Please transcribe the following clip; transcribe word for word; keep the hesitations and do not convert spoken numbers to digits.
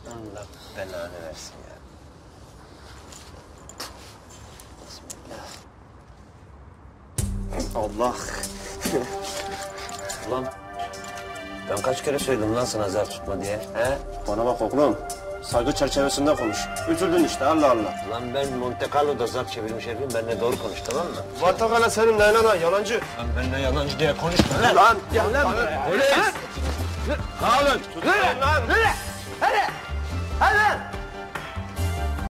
Allah belanı versin ya. Bismillah. Allah. Ulan ben kaç kere söyledim lan sana zar tutma diye, he? Bana bak oğlum, saygı çerçevesinde konuş. Üzüldün işte, Allah Allah. Lan ben Monte Carlo'da zar çevirmiş herifim, benimle doğru konuş, tamam mı? Vartakala senin neyle lan, yalancı? Lan benimle yalancı diye konuşma lan! Lan, gel lan buraya. Polis! Dağılın, tutun lan! Hadi! Hadi! Hadi!